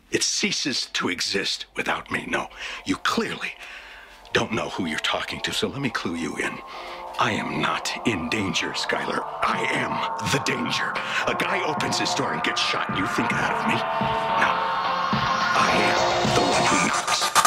It ceases to exist without me. No, you clearly don't know who you're talking to, so let me clue you in. I am not in danger, Skylar. I am the danger. A guy opens his door and gets shot, and you think that of me? No. I am the one who knocks.